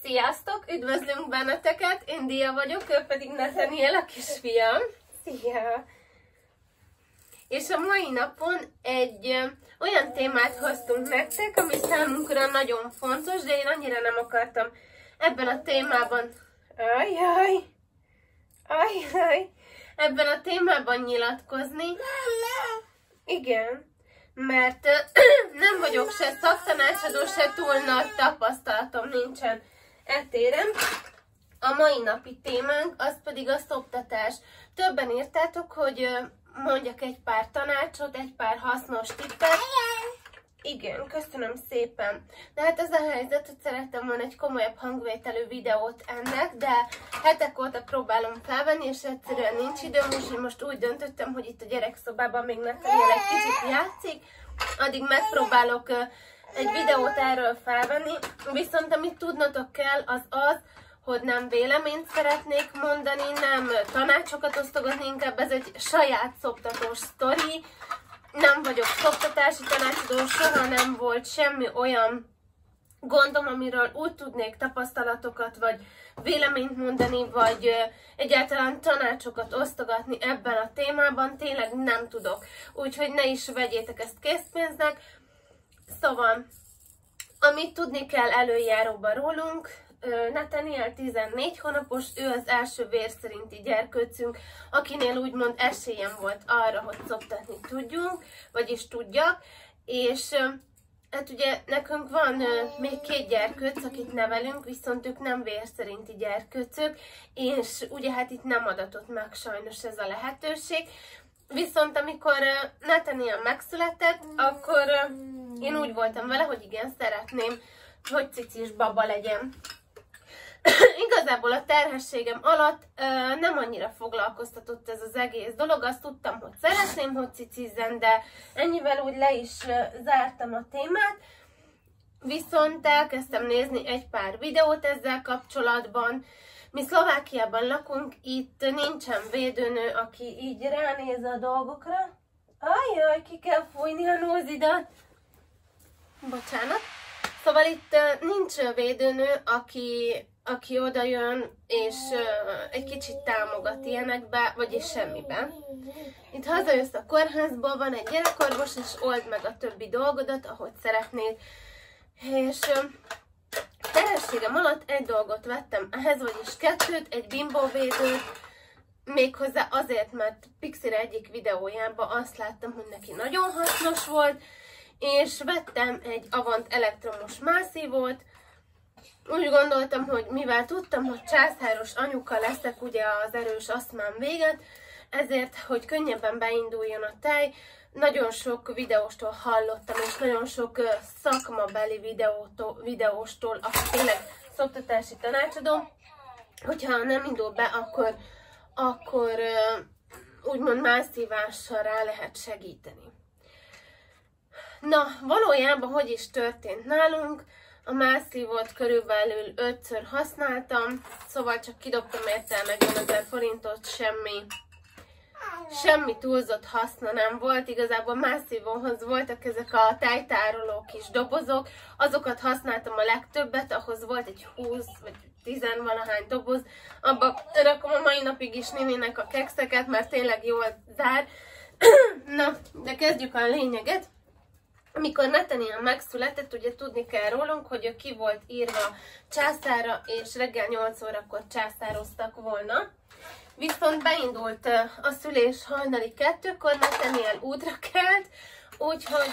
Sziasztok! Üdvözlünk benneteket! Én Dia vagyok, ő pedig Nathaniel, a kisfiam. Szia! És a mai napon egy olyan témát hoztunk nektek, ami számunkra nagyon fontos, de én annyira nem akartam ebben a témában... Ebben a témában nyilatkozni. Igen. Mert nem vagyok se szaktanácsadó, se túl nagy tapasztalatom nincsen etéren. A mai napi témánk az pedig a szoptatás. Többen írtátok, hogy mondjak egy pár tanácsot, egy pár hasznos tippet. Igen, köszönöm szépen. De hát ez a helyzet, hogy szerettem volna egy komolyabb hangvételű videót ennek, de hetek óta próbálom felvenni, és egyszerűen nincs időm, úgyhogy most úgy döntöttem, hogy itt a gyerekszobában még Nathaniel egy kicsit játszik, addig megpróbálok egy videót erről felvenni, viszont amit tudnotok kell, az az, hogy nem véleményt szeretnék mondani, nem tanácsokat osztogatni, inkább ez egy saját szoptatós sztori. Nem vagyok szoptatási tanácsadó, soha nem volt semmi olyan gondom, amiről úgy tudnék tapasztalatokat, vagy véleményt mondani, vagy egyáltalán tanácsokat osztogatni ebben a témában, tényleg nem tudok. Úgyhogy ne is vegyétek ezt készpénznek. Szóval, amit tudni kell előjáróban rólunk, Nathaniel 14 hónapos, ő az első vér szerinti gyerkőcünk, akinél úgymond esélyem volt arra, hogy szoptatni tudjunk, vagyis tudjak, és hát ugye nekünk van még 2 gyerkőc, akit nevelünk, viszont ők nem vér szerinti gyerkőcök, és ugye hát itt nem adatott meg sajnos ez a lehetőség. Viszont amikor Nathaniel megszületett, akkor én úgy voltam vele, hogy igen, szeretném, hogy cicis baba legyen. Igazából a terhességem alatt nem annyira foglalkoztatott ez az egész dolog. Azt tudtam, hogy szeretném, hogy cicizzen, de ennyivel úgy le is zártam a témát. Viszont elkezdtem nézni egy pár videót ezzel kapcsolatban. Mi Szlovákiában lakunk, itt nincsen védőnő, aki így ránéz a dolgokra. Ajjaj, ki kell fújni a nózidat. Bocsánat. Szóval itt nincs védőnő, aki oda jön, és egy kicsit támogat ilyenekbe, vagyis semmiben. Itt hazajössz a kórházból, van egy gyerekorvos, és old meg a többi dolgodat, ahogy szeretnéd. És terhességem alatt egy dolgot vettem ehhez, vagyis 2, egy bimbóvédőt, méghozzá azért, mert Pixire egyik videójában azt láttam, hogy neki nagyon hasznos volt, és vettem egy Avant elektromos mászívót. Úgy gondoltam, hogy mivel tudtam, hogy császáros anyuka leszek ugye az erős asztmám véget, ezért, hogy könnyebben beinduljon a tej, nagyon sok videóstól hallottam, és nagyon sok szakmabeli videóstól, aki tényleg szoptatási tanácsadó, hogyha nem indul be, akkor úgymond mászívással rá lehet segíteni. Na, valójában hogy is történt nálunk? A mászívót körülbelül 5-ször használtam, szóval csak kidobtam érte 40 000 forintot, semmi túlzott haszna nem volt. Igazából mászívóhoz voltak ezek a tejtároló kis dobozok, azokat használtam a legtöbbet, ahhoz volt egy 20 vagy 10-valahány doboz, abba rakom a mai napig is nénének a kekszeket, mert tényleg jól zár. Na, de kezdjük a lényeget. Amikor Nathaniel megszületett, ugye tudni kell rólunk, hogy ő ki volt írva császára, és reggel 8 órakor császároztak volna. Viszont beindult a szülés hajnali 2-kor, Nathaniel útra kelt, úgyhogy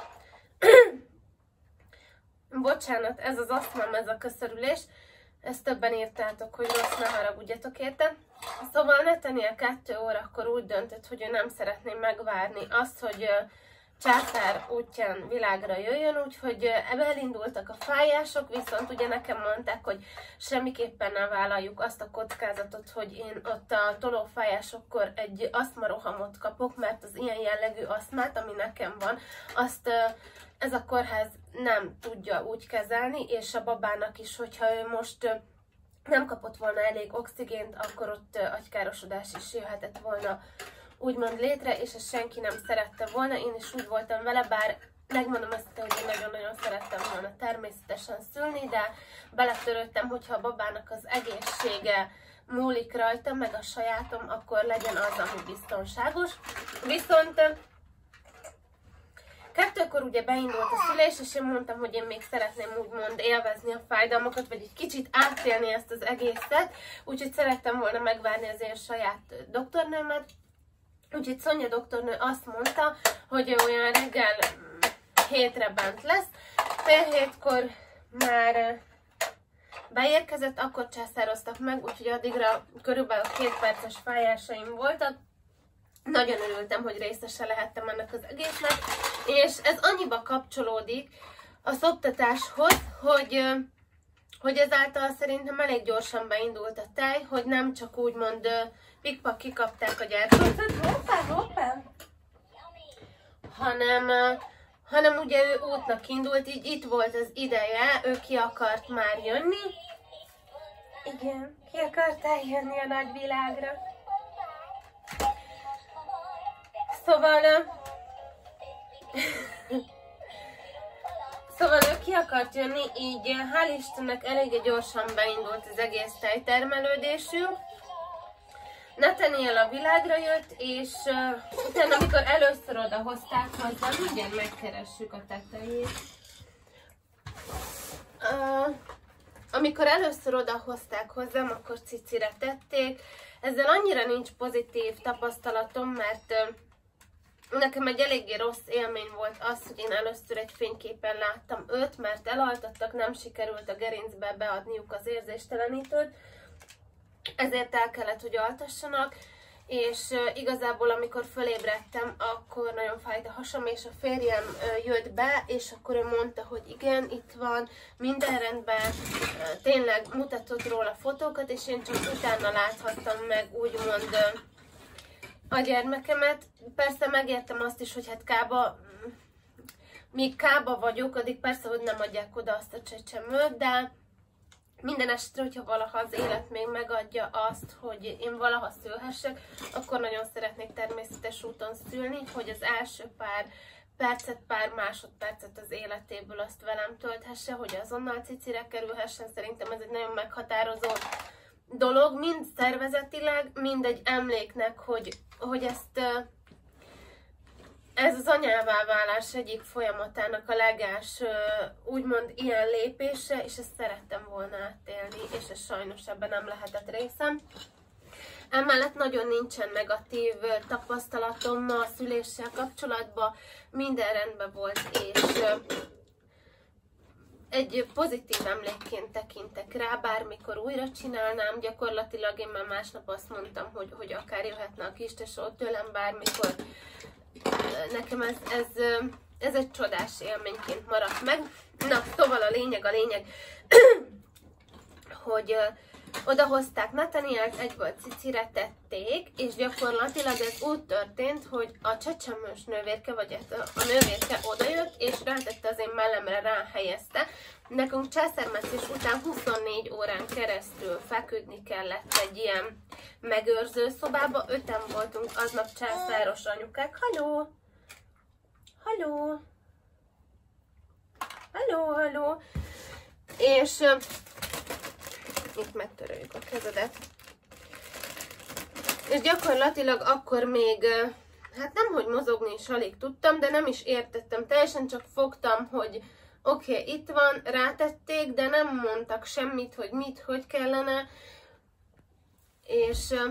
bocsánat, ez az asztmám, ez a köszörülés, ezt többen írtátok, hogy rossz, ne haragudjatok érte. Szóval Nathaniel 2 órakor úgy döntött, hogy ő nem szeretné megvárni azt, hogy császár útján világra jöjjön, úgyhogy elindultak a fájások, viszont ugye nekem mondták, hogy semmiképpen ne vállaljuk azt a kockázatot, hogy én ott a tolófájásokkor egy asztmarohamot kapok, mert az ilyen jellegű asztmát, ami nekem van, azt ez a kórház nem tudja úgy kezelni, és a babának is, hogyha ő most nem kapott volna elég oxigént, akkor ott agykárosodás is jöhetett volna úgymond létre, és ezt senki nem szerette volna. Én is úgy voltam vele, bár megmondom azt, hogy én nagyon-nagyon szerettem volna természetesen szülni, de beletörődtem, hogyha a babának az egészsége múlik rajta, meg a sajátom, akkor legyen az, ami biztonságos. Viszont 2-kor ugye beindult a szülés, és én mondtam, hogy én még szeretném úgymond élvezni a fájdalmakat, vagy egy kicsit átélni ezt az egészet, úgyhogy szerettem volna megvárni az én saját doktornőmet. Úgyhogy Szonya doktornő azt mondta, hogy ő olyan reggel 7-re bent lesz, fél 7-kor már beérkezett, akkor császároztak meg, úgyhogy addigra körülbelül 2 perces fájásaim voltak. Nagyon örültem, hogy részese lehettem ennek az egésznek, és ez annyiba kapcsolódik a szoptatáshoz, hogy ezáltal szerintem elég gyorsan beindult a tej, hogy nem csak úgymond pikpak kikapták a gyerkőcöt, hanem ugye ő útnak indult, így itt volt az ideje, ő ki akart már jönni. Igen, ki akart eljönni a nagyvilágra. Szóval ő ki akart jönni, így hál' Istennek eléggé gyorsan beindult az egész tejtermelődésünk. Nathaniel a világra jött, és utána, amikor először odahozták hozzá, mindjárt megkeressük a tetejét. Amikor először odahozták hozzám, akkor cicire tették. Ezzel annyira nincs pozitív tapasztalatom, mert nekem egy eléggé rossz élmény volt az, hogy én először egy fényképen láttam őt, mert elaltattak, nem sikerült a gerincbe beadniuk az érzéstelenítőt, ezért el kellett, hogy altassanak, és igazából amikor fölébredtem, akkor nagyon fájt a hasam, és a férjem jött be, és akkor ő mondta, hogy igen, itt van, minden rendben, tényleg mutatott róla fotókat, és én csak utána láthattam meg úgymond a gyermekemet. Persze megértem azt is, hogy hát míg Kába vagyok, addig persze, hogy nem adják oda azt a csecsemőt, de minden esetre, hogyha valaha az élet még megadja azt, hogy én valaha szülhessek, akkor nagyon szeretnék természetes úton szülni, hogy az első pár percet, pár másodpercet az életéből azt velem tölthesse, hogy azonnal cicire kerülhessen. Szerintem ez egy nagyon meghatározó dolog, mind szervezetileg, mind egy emléknek, hogy ez az anyává válás egyik folyamatának a legelső, úgymond ilyen lépése, és ezt szerettem volna átélni, és ez sajnos ebben nem lehetett részem. Emellett nagyon nincsen negatív tapasztalatom a szüléssel kapcsolatban, minden rendben volt, és egy pozitív emlékként tekintek rá, bármikor újra csinálnám, gyakorlatilag én már másnap azt mondtam, hogy akár jöhetne a kistesó tőlem bármikor. Nekem ez egy csodás élményként maradt meg. Na, szóval a lényeg, hogy odahozták Nathanielt, egyből cicire tették, és gyakorlatilag ez úgy történt, hogy a csecsemős nővérke, vagy a nővérke odajött, és rátette az én mellemre, ráhelyezte. Nekünk császármetszés után 24 órán keresztül feküdni kellett egy ilyen megőrző szobába. 5-en voltunk aznap császáros anyukák. Halló! Halló! Halló, halló! És itt megtöröljük a kezedet. És gyakorlatilag akkor még, hát nem, hogy mozogni is alig tudtam, de nem is értettem. Teljesen csak fogtam, hogy oké, itt van, rátették, de nem mondtak semmit, hogy mit, hogy kellene. És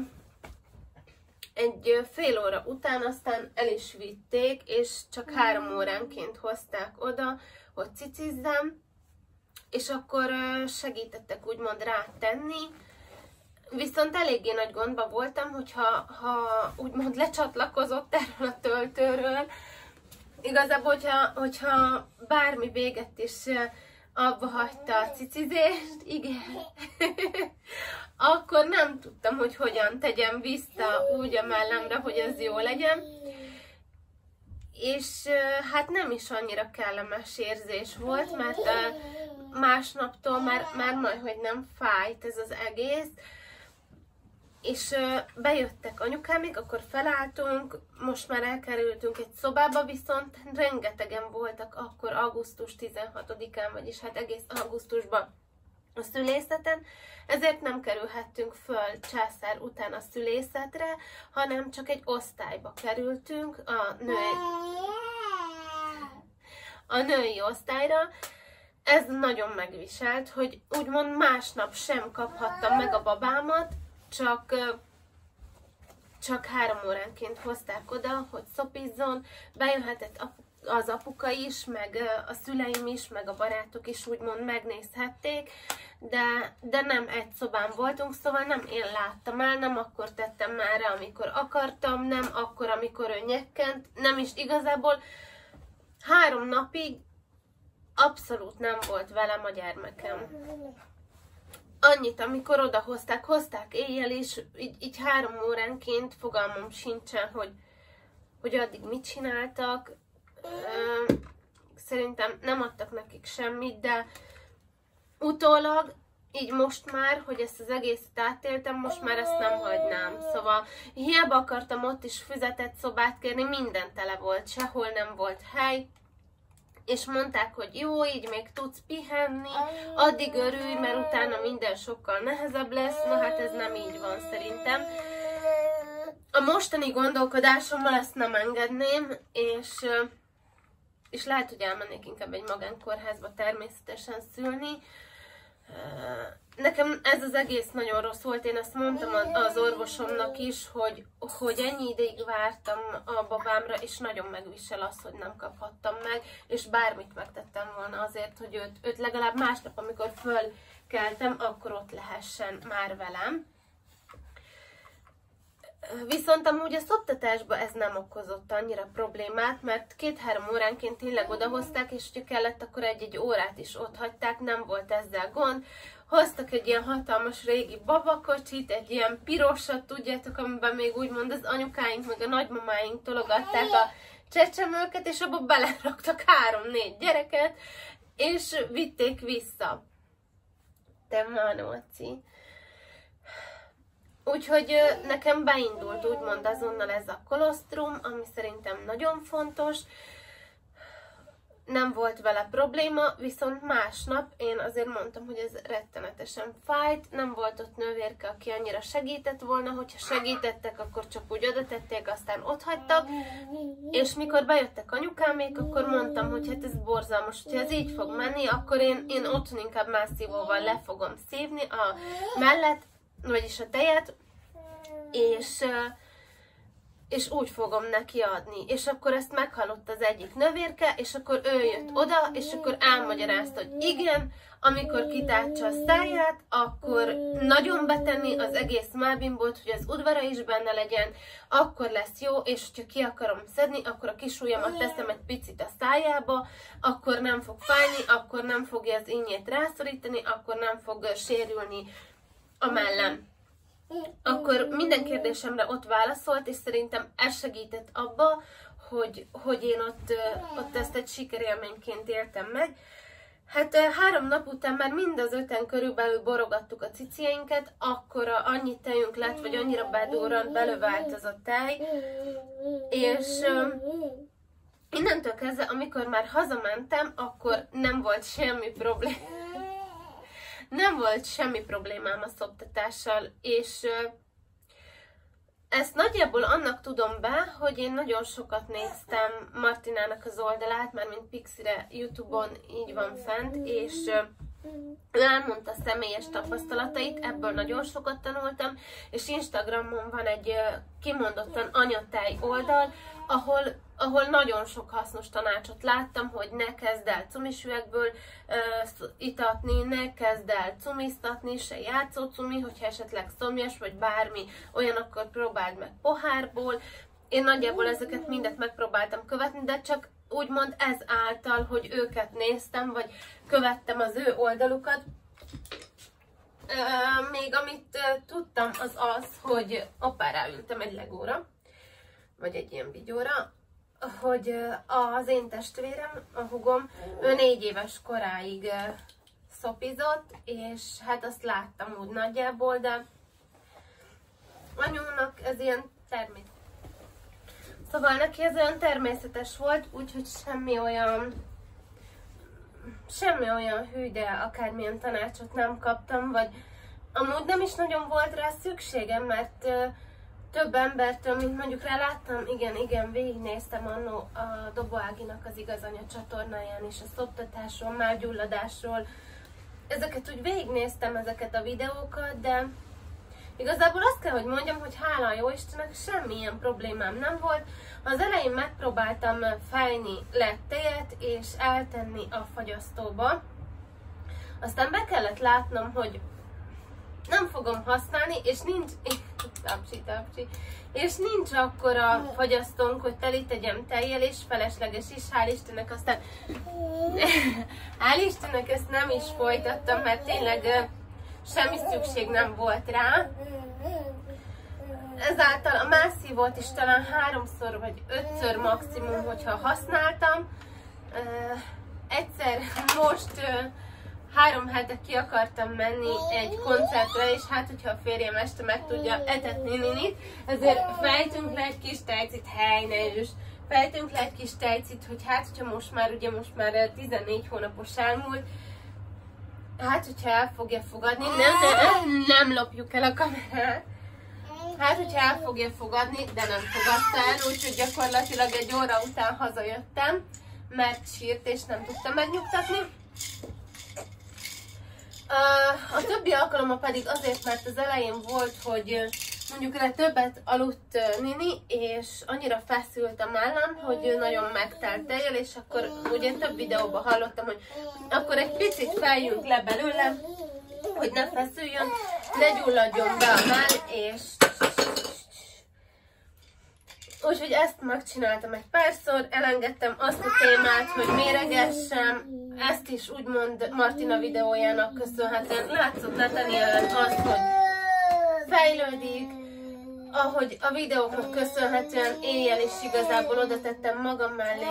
egy fél óra után aztán el is vitték, és csak 3 óránként hozták oda, hogy cicizzem. És akkor segítettek úgymond rátenni, viszont eléggé nagy gondba voltam, hogyha úgymond lecsatlakozott erről a töltőről. Igazából, hogyha bármi véget is abba hagyta a cicizést, igen, akkor nem tudtam, hogy hogyan tegyem vissza úgy a mellemre, hogy ez jó legyen. És hát nem is annyira kellemes érzés volt, mert másnaptól már majdhogy nem fájt ez az egész. és bejöttek anyukámik, akkor felálltunk, most már elkerültünk egy szobába, viszont rengetegen voltak akkor augusztus 16-án, vagyis hát egész augusztusban a szülészeten, ezért nem kerülhettünk föl császár után a szülészetre, hanem csak egy osztályba kerültünk a női osztályra. Ez nagyon megviselt, hogy úgymond másnap sem kaphattam meg a babámat, csak 3 óránként hozták oda, hogy szopizzon, bejöhetett az apuka is, meg a szüleim is, meg a barátok is úgymond megnézhették, de nem egy szobán voltunk, szóval nem én láttam el, nem akkor tettem már rá, amikor akartam, nem akkor, amikor ő nyekkent, nem is igazából 3 napig abszolút nem volt velem a gyermekem. Annyit, amikor hozták éjjel is, így 3 óránként, fogalmam sincsen, hogy addig mit csináltak. Szerintem nem adtak nekik semmit, de utólag, így most már, hogy ezt az egészet átéltem, most már ezt nem hagynám. Szóval hiába akartam ott is füzetett szobát kérni, minden tele volt, sehol nem volt hely. És mondták, hogy jó, így még tudsz pihenni, addig örülj, mert utána minden sokkal nehezebb lesz. Na hát ez nem így van szerintem. A mostani gondolkodásommal ezt nem engedném, és lehet, hogy elmennék inkább egy magánkórházba természetesen szülni. Nekem ez az egész nagyon rossz volt, én ezt mondtam az orvosomnak is, hogy ennyi ideig vártam a babámra, és nagyon megvisel az, hogy nem kaphattam meg, és bármit megtettem volna azért, hogy őt legalább másnap, amikor fölkeltem, akkor ott lehessen már velem. Viszont amúgy a szoptatásban ez nem okozott annyira problémát, mert 2-3 óránként tényleg odahozták, és hogyha kellett, akkor egy órát is ott hagyták, nem volt ezzel gond. Hoztak egy ilyen hatalmas régi babakocsit, egy ilyen pirosat, tudjátok, amiben még úgymond az anyukáink meg a nagymamáink tologatták a csecsemőket, és abba beleraktak 3-4 gyereket, és vitték vissza. Te Manóci. Úgyhogy nekem beindult úgymond azonnal ez a kolostrum, ami szerintem nagyon fontos. Nem volt vele probléma, viszont másnap én azért mondtam, hogy ez rettenetesen fájt. Nem volt ott nővérke, aki annyira segített volna, hogyha segítettek, akkor csak úgy oda tették, aztán ott hagytak. És mikor bejöttek anyukámék, akkor mondtam, hogy hát ez borzalmas, hogyha ez így fog menni, akkor én otthon inkább másszívóval le fogom szívni a mellet, vagyis a tejet, és úgy fogom neki adni. És akkor ezt meghallott az egyik nővérke, és akkor ő jött oda, és akkor elmagyarázta, hogy igen, amikor kitártsa a száját, akkor nagyon betenni az egész mellbimbót, hogy az udvara is benne legyen, akkor lesz jó, és hogyha ki akarom szedni, akkor a kis ujjamat teszem egy picit a szájába, akkor nem fog fájni, akkor nem fogja az ínyét rászorítani, akkor nem fog sérülni a mellem. Akkor minden kérdésemre ott válaszolt, és szerintem ez segített abba, hogy én ott ezt egy sikerélményként éltem meg. Hát 3 nap után már mind az 5-en körülbelül borogattuk a cicieinket, akkor annyi tejünk lett, vagy annyira bedurrant, belövált az a tej, és innentől kezdve, amikor már hazamentem, akkor nem volt semmi probléma. Nem volt semmi problémám a szoptatással, és ezt nagyjából annak tudom be, hogy én nagyon sokat néztem Martinának az oldalát, mármint Pixire YouTube-on így van fent, és ő elmondta személyes tapasztalatait, ebből nagyon sokat tanultam, és Instagramon van egy kimondottan anyatej oldal, ahol nagyon sok hasznos tanácsot láttam, hogy ne kezd el cumisüvegből itatni, ne kezd el cumiztatni, se játszócumi, hogyha esetleg szomjas vagy bármi olyan, akkor próbáld meg pohárból. Én nagyjából ezeket mindet megpróbáltam követni, de csak úgymond ez által, hogy őket néztem, vagy követtem az ő oldalukat. Még amit tudtam, az, hogy ráültem egy legóra, vagy egy ilyen vigyóra, hogy az én testvérem, a húgom, ő 4 éves koráig szopizott, és hát azt láttam úgy nagyjából, de anyónak ez ilyen természetes. Szóval neki ez olyan természetes volt, úgyhogy semmi olyan hű, de akármilyen tanácsot nem kaptam, vagy amúgy nem is nagyon volt rá szükségem, mert több embertől, mint mondjuk rá láttam, igen, végignéztem annó a Dobó Áginak az Igaz Anya csatornáján is, a szoptatásról, mágyulladásról. Ezeket úgy végignéztem, ezeket a videókat, de igazából azt kell, hogy mondjam, hogy hála a Jóistennek semmilyen problémám nem volt. Az elején megpróbáltam fejni le tejet és eltenni a fagyasztóba. Aztán be kellett látnom, hogy nem fogom használni, és nincs... És nincs akkora fagyasztónk, hogy teli tegyem tejjel, és felesleges is, hál' Istennek. Aztán hál' Istennek ezt nem is folytattam, mert tényleg semmi szükség nem volt rá. Ezáltal a mászívót is talán 3-szor vagy 5-ször maximum, hogyha használtam. Egyszer most 3 hete ki akartam menni egy koncertre, és hát, hogyha a férjem este meg tudja etetni Ninit, ezért fejtünk le egy kis tejcit, fejtünk le egy kis tejcit, hogy hát, hogyha most már 14 hónapos elmúlt, hát, hogyha el fogja fogadni, nem lopjuk el a kamerát, hát, hogyha el fogja fogadni, de nem fogadta el, úgyhogy gyakorlatilag egy óra után hazajöttem, mert sírt és nem tudtam megnyugtatni. A többi alkalommal pedig azért, mert az elején volt, hogy mondjuk rá többet aludt Nini, és annyira feszült a mellam, hogy nagyon megtelt tejjel, és akkor ugye több videóban hallottam, hogy akkor egy picit fejjünk le belőle, hogy ne feszüljön, ne gyulladjon be a mell, és úgyhogy ezt megcsináltam egy párszor, elengedtem azt a témát, hogy méregessem, ezt is úgymond Martina videójának köszönhetően látszott Nathanielen azt, hogy fejlődik, ahogy a videóknak köszönhetően éjjel is igazából oda tettem magam mellé,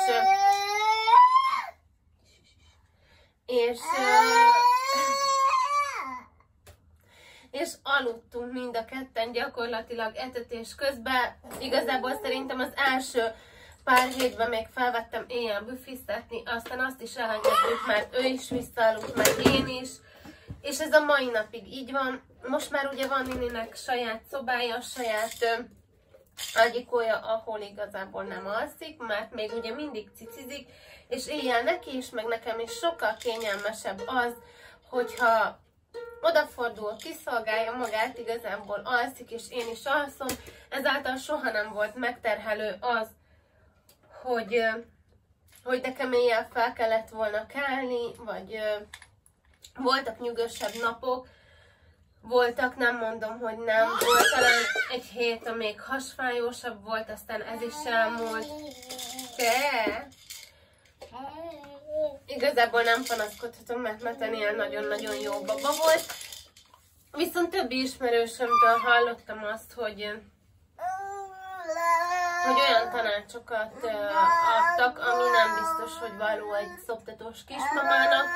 és aludtunk mind a ketten gyakorlatilag etetés közben. Igazából szerintem az első pár hétben még felvettem éjjel büfiztetni, aztán azt is elengedtük, mert ő is visszaaludt, meg én is. És ez a mai napig így van. Most már ugye van Nininek saját szobája, saját ágyikója, ahol igazából nem alszik, mert még ugye mindig cicizik, és éjjel neki is, meg nekem is sokkal kényelmesebb az, hogyha odafordul, kiszolgálja magát, igazából alszik, és én is alszom. Ezáltal soha nem volt megterhelő az, hogy nekem éjjel fel kellett volna kelni, vagy voltak nyugosabb napok, voltak, nem mondom, hogy nem, volt talán egy hét, amíg hasfájósabb volt, aztán ez is elmúlt. De igazából nem panaszkodhatom, mert Nathaniel nagyon-nagyon jó baba volt. Viszont többi ismerősömtől hallottam azt, hogy olyan tanácsokat adtak, ami nem biztos, hogy való egy szoptatós kismamának.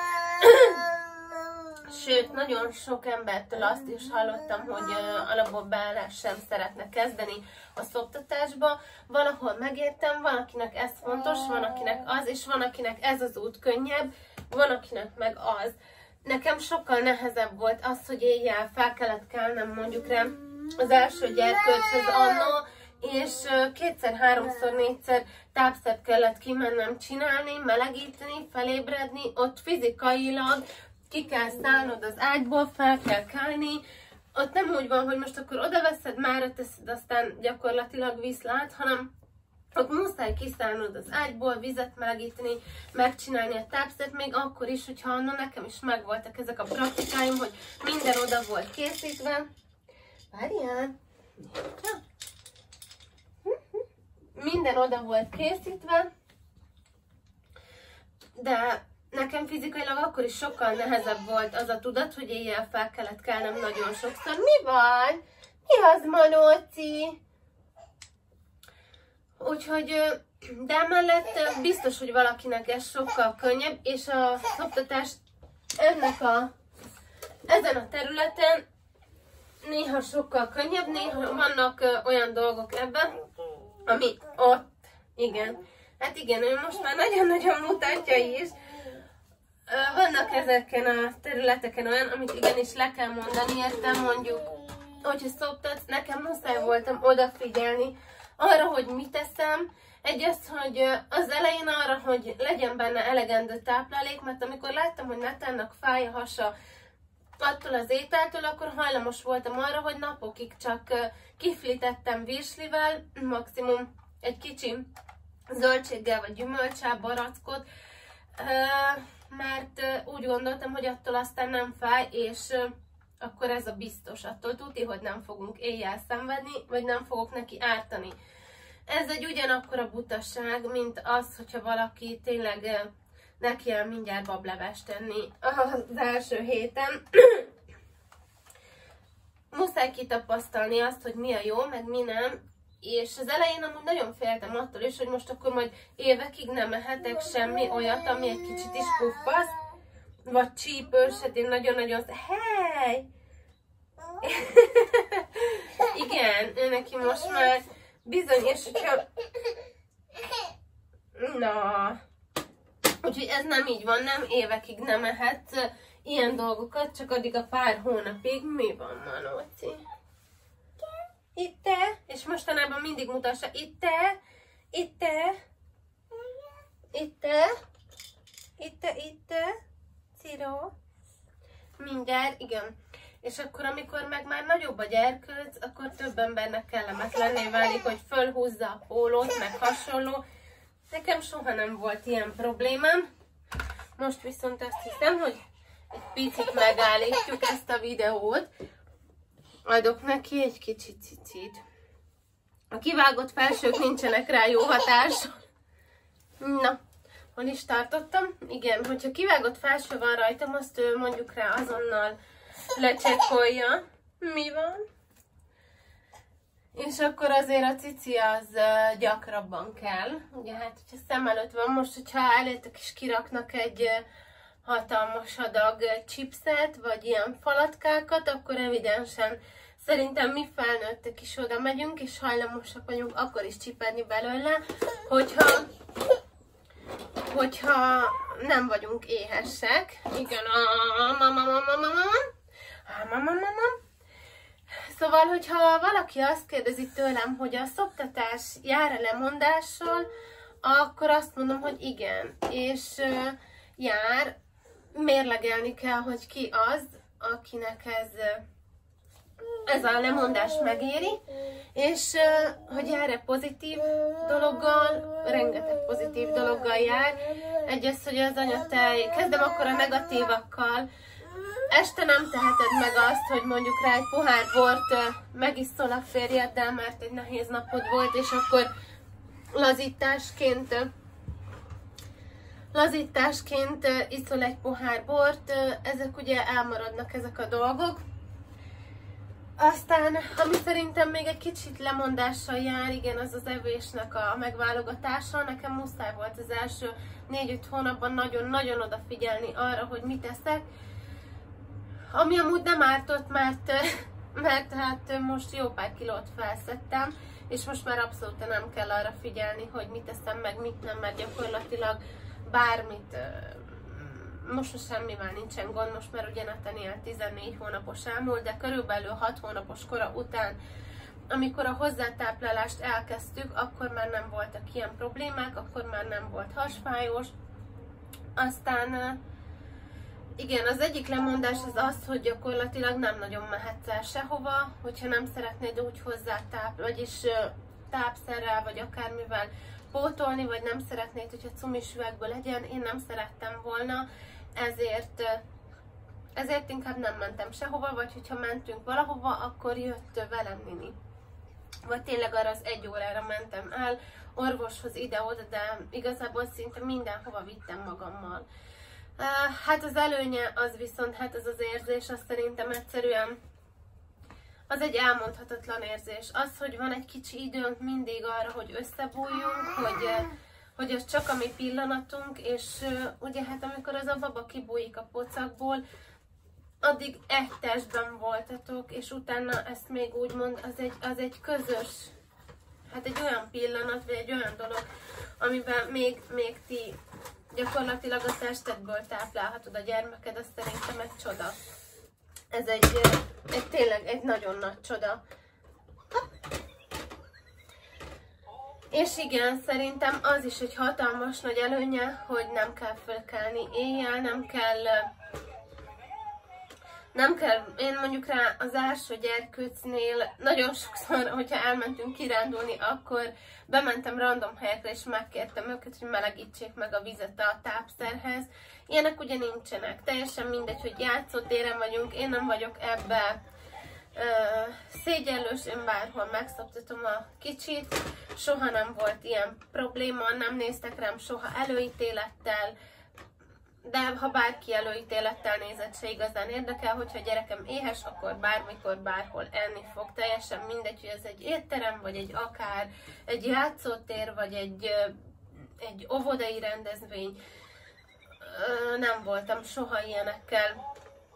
Sőt, nagyon sok embertől azt is hallottam, hogy alapból bele sem szeretne kezdeni a szoptatásba. Valahol megértem, van akinek ez fontos, van akinek az, és van akinek ez az út könnyebb, van akinek meg az. Nekem sokkal nehezebb volt az, hogy éjjel fel kellett kelnem mondjuk rá az első gyerkőchöz annó, és 2-szer, 3-szor, 4-szer tápszert kellett kimennem csinálni, melegíteni, felébredni, ott fizikailag ki kell szállnod az ágyból, fel kell kelni. Ott nem úgy van, hogy most akkor oda veszed, mára teszed, aztán gyakorlatilag viszlát, hanem ott muszáj kiszállnod az ágyból, vizet melegíteni, megcsinálni a tápszert, még akkor is, hogyha anna nekem is megvoltak ezek a praktikáim, hogy minden oda volt készítve. Várjál! Minden oda volt készítve, de nekem fizikailag akkor is sokkal nehezebb volt az a tudat, hogy éjjel fel kellett kelnem nagyon sokszor. Mi van? Mi az, Manóci? Úgyhogy, de emellett biztos, hogy valakinek ez sokkal könnyebb, és a szoptatás ezen a területen néha sokkal könnyebb, néha vannak olyan dolgok ebben, ami ott, igen. Hát igen, ő most már nagyon-nagyon mutatja is. Vannak ezeken a területeken olyan, amit igenis le kell mondani, értem mondjuk, hogyha szoptatsz, nekem muszáj voltam odafigyelni arra, hogy mit eszem. Egy az, hogy az elején arra, hogy legyen benne elegendő táplálék, mert amikor láttam, hogy Natánnak fáj a hasa attól az ételtől, akkor hajlamos voltam arra, hogy napokig csak kiflitettem virslivel, maximum egy kicsi zöldséggel vagy gyümölccsel, barackot, mert úgy gondoltam, hogy attól aztán nem fáj, és akkor ez a biztos, attól tuti, hogy nem fogunk éjjel szenvedni, vagy nem fogok neki ártani. Ez egy ugyanakkora butaság, mint az, hogyha valaki tényleg neki el mindjárt bablevest tenni az első héten. Muszáj kitapasztalni azt, hogy mi a jó, meg mi nem. És az elején amúgy nagyon féltem attól is, hogy most akkor majd évekig nem ehetek semmi olyat, ami egy kicsit is puffasz, vagy csípős, hát én nagyon-nagyon... Hey! Igen, ő neki most már bizony, és hogyha... Na... Úgyhogy ez nem így van, nem évekig nem ehetsz ilyen dolgokat, csak addig a pár hónapig. Mi van, Manóci? Itt te, és mostanában mindig mutassa, itt te, itt te, itt te, itt te, itt te, Ciro, mindjárt, igen. És akkor, amikor meg már nagyobb a gyerkőc, akkor több embernek kellemetlenné válik, hogy fölhúzza a pólót, meg hasonló. Nekem soha nem volt ilyen problémám. Most viszont azt hiszem, hogy egy picit megállítjuk ezt a videót. Adok neki egy kicsi cicit. A kivágott felsők nincsenek rá jó hatással. Na, hol is tartottam? Igen, hogyha kivágott felső van rajtam, azt ő mondjuk rá azonnal lecsekkolja. Mi van? És akkor azért a cici az gyakrabban kell. Ugye hát, hogyha szem előtt van, most, hogyha elétek is kiraknak egy hatalmas adag chipset, vagy ilyen falatkákat, akkor evidensen szerintem mi felnőttek is oda megyünk, és hajlamosak vagyunk akkor is csipedni belőle, hogyha nem vagyunk éhesek. Igen, Szóval, hogyha valaki azt kérdezi tőlem, hogy a szoptatás jár-e lemondással, akkor azt mondom, hogy igen. És jár, mérlegelni kell, hogy ki az, akinek ez a lemondás megéri, és hogy jár-e pozitív dologgal, rengeteg pozitív dologgal jár. Egy az, hogy az anyatej, kezdem akkor a negatívakkal. Este nem teheted meg azt, hogy mondjuk rá egy pohár bort megiszol a férjeddel, mert egy nehéz napod volt, és akkor lazításként iszol egy pohár bort, ezek ugye elmaradnak ezek a dolgok. Aztán, ami szerintem még egy kicsit lemondással jár, igen, az az evésnek a megválogatása. Nekem muszáj volt az első 4-5 hónapban nagyon-nagyon odafigyelni arra, hogy mit eszek. Ami amúgy nem ártott, mert hát most jó pár kilót felszettem, és most már abszolút nem kell arra figyelni, hogy mit eszem, meg mit nem, mert gyakorlatilag bármit, most semmivel nincsen gond, most már ugye Nathaniel 14 hónapos ámul, de körülbelül 6 hónapos kora után, amikor a hozzátáplálást elkezdtük, akkor már nem voltak ilyen problémák, akkor már nem volt hasfájós. Aztán igen, az egyik lemondás az az, hogy gyakorlatilag nem nagyon mehetsz el sehova, hogyha nem szeretnéd úgy hozzá vagyis tápszerrel, vagy akármivel pótolni, vagy nem szeretnéd, hogyha cumis üvegből legyen. Én nem szerettem volna, ezért inkább nem mentem sehova, vagy hogyha mentünk valahova, akkor jött velem Nini. Vagy tényleg arra az 1 órára mentem el, orvoshoz ide-oda, de igazából szinte mindenhova vittem magammal. Hát az előnye az viszont, hát ez az érzés, az szerintem egyszerűen, az egy elmondhatatlan érzés. Az, hogy van egy kicsi időnk mindig arra, hogy összebújjunk, hogy az csak a mi pillanatunk, és ugye hát amikor az a baba kibújik a pocakból, addig egy testben voltatok, és utána ezt még úgymond, az egy közös, hát egy olyan pillanat, vagy egy olyan dolog, amiben még ti gyakorlatilag a testedből táplálhatod a gyermeked, az szerintem egy csoda. Ez egy tényleg egy nagyon nagy csoda. És igen, szerintem az is egy hatalmas nagy előnye, hogy nem kell fölkelni éjjel, nem kell, én mondjuk rá az első gyerkőcnél nagyon sokszor, hogyha elmentünk kirándulni, akkor bementem random helyekre, és megkértem őket, hogy melegítsék meg a vizet a tápszerhez. Ilyenek ugye nincsenek. Teljesen mindegy, hogy játszótéren vagyunk, én nem vagyok ebbe szégyellős, én bárhol megszoptatom a kicsit. Soha nem volt ilyen probléma, nem néztek rám soha előítélettel, de ha bárki előítélettel nézett, se igazán érdekel, hogyha a gyerekem éhes, akkor bármikor, bárhol enni fog. Teljesen mindegy, hogy ez egy étterem, vagy akár egy játszótér, vagy egy óvodai rendezvény. Nem voltam soha ilyenekkel.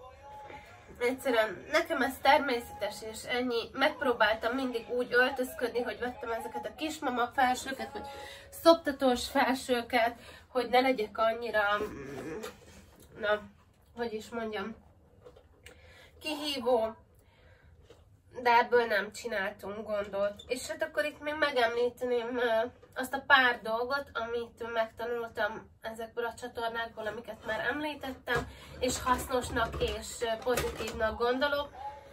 Egyszerűen nekem ez természetes, és ennyi. Megpróbáltam mindig úgy öltözködni, hogy vettem ezeket a kismama felsőket, vagy szoptatós felsőket, hogy ne legyek annyira, na, hogy is mondjam, kihívó, de ebből nem csináltunk gondot. És hát akkor itt még megemlíteném azt a pár dolgot, amit megtanultam ezekből a csatornákból, amiket már említettem, és hasznosnak és pozitívnak gondolok.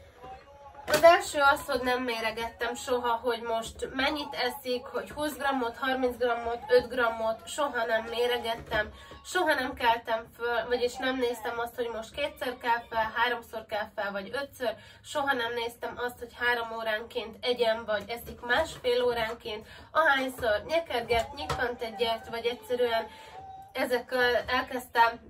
Az első az, hogy nem méregettem soha, hogy most mennyit eszik, hogy 20 grammot, 30 grammot, 5 grammot, soha nem méregettem, soha nem keltem föl, vagyis nem néztem azt, hogy most 2-szer kell fel, 3-szor kell fel, vagy 5-ször, soha nem néztem azt, hogy 3 óránként egyen, vagy eszik másfél óránként, ahányszor nyekerget, nyikkant egyet, vagy egyszerűen ezekkel elkezdtem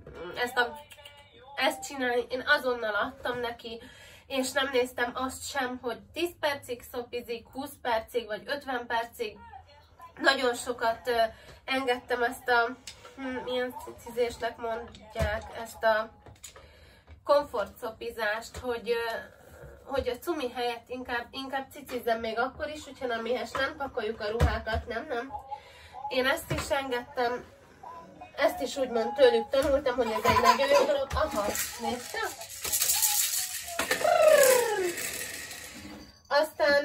ezt csinálni, én azonnal adtam neki, és nem néztem azt sem, hogy 10 percig szopizik, 20 percig, vagy 50 percig. Nagyon sokat engedtem ezt a, milyen cicizésnek mondják, ezt a komfortszopizást, hogy a cumi helyett inkább cicizzem még akkor is, hogyha nem éhes, nem pakoljuk a ruhákat, nem. Én ezt is engedtem, ezt is úgymond tőlük tanultam, hogy ez egy nagyon jó dolog. Aha, nézte? Aztán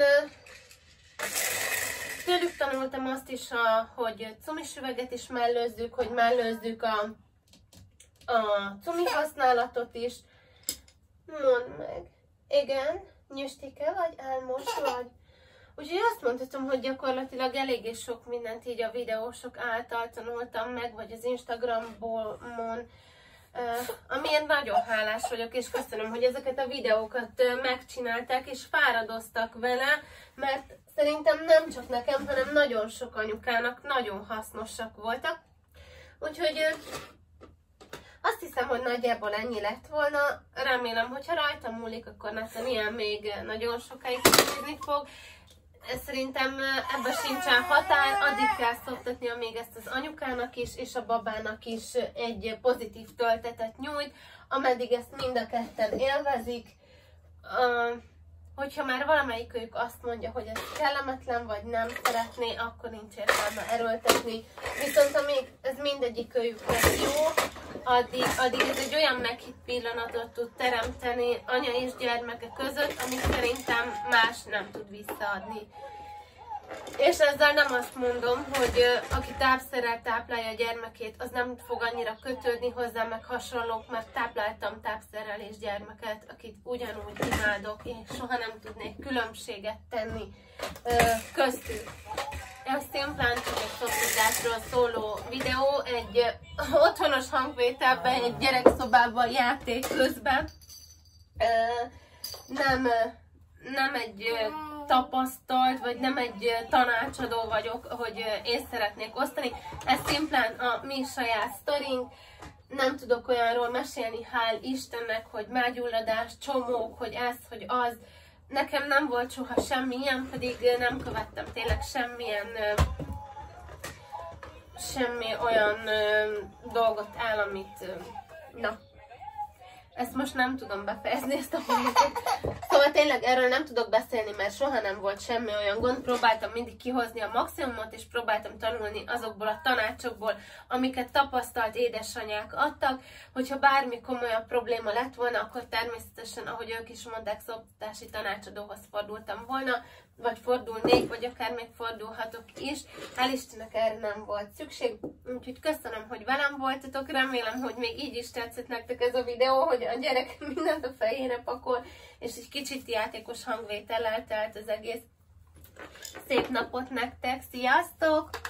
tőlük tanultam azt is, hogy cumis üveget is mellőzzük, hogy mellőzzük a cumi használatot is. Mondd meg. Igen, nyüstike vagy, álmos vagy. Úgyhogy azt mondhatom, hogy gyakorlatilag eléggé sok mindent így a videósok által tanultam meg, vagy az Instagramon, amiért nagyon hálás vagyok, és köszönöm, hogy ezeket a videókat megcsinálták, és fáradoztak vele, mert szerintem nem csak nekem, hanem nagyon sok anyukának nagyon hasznosak voltak. Úgyhogy azt hiszem, hogy nagyjából ennyi lett volna. Remélem, hogyha rajtam múlik, akkor Nathaniel még nagyon sokáig nézni fog. Szerintem ebben sincsen határ, addig kell szoktatnia még ezt az anyukának is, és a babának is egy pozitív töltetet nyújt, ameddig ezt mind a ketten élvezik. Hogyha már valamelyikőjük azt mondja, hogy ez kellemetlen, vagy nem szeretné, akkor nincs értelme erőltetni. Viszont amíg ez mindegyikőjüknek jó, addig ez egy olyan meghitt pillanatot tud teremteni anya és gyermeke között, amit szerintem más nem tud visszaadni. És ezzel nem azt mondom, hogy aki tápszerrel táplálja a gyermekét, az nem fog annyira kötődni hozzá, meg hasonlók, mert tápláltam tápszerrel és gyermeket, akit ugyanúgy imádok, és soha nem tudnék különbséget tenni köztük. Ez szimplán csak egy szoptatásról szóló videó, egy otthonos hangvételben, egy gyerekszobában játék közben. Nem egy tapasztalt, vagy nem egy tanácsadó vagyok, hogy én szeretnék osztani. Ez szimplán a mi saját sztorink. Nem tudok olyanról mesélni, hál' Istennek, hogy mágyulladás, csomók, hogy ez, hogy az. Nekem nem volt soha semmilyen, pedig nem követtem tényleg semmi olyan dolgot el, amit, na. Ezt most nem tudom befejezni, ezt a mondatot. Szóval tényleg erről nem tudok beszélni, mert soha nem volt semmi olyan gond. Próbáltam mindig kihozni a maximumot, és próbáltam tanulni azokból a tanácsokból, amiket tapasztalt édesanyák adtak. Hogyha bármi komolyabb probléma lett volna, akkor természetesen, ahogy ők is mondták, szoptatási tanácsadóhoz fordultam volna, vagy fordulnék, vagy akár még fordulhatok is. Hál' Istennek erre nem volt szükség, úgyhogy köszönöm, hogy velem voltatok, remélem, hogy még így is tetszett nektek ez a videó, hogy a gyerek mindent a fejére pakol, és egy kicsit játékos hangvétellel telt az egész. Szép napot nektek, sziasztok!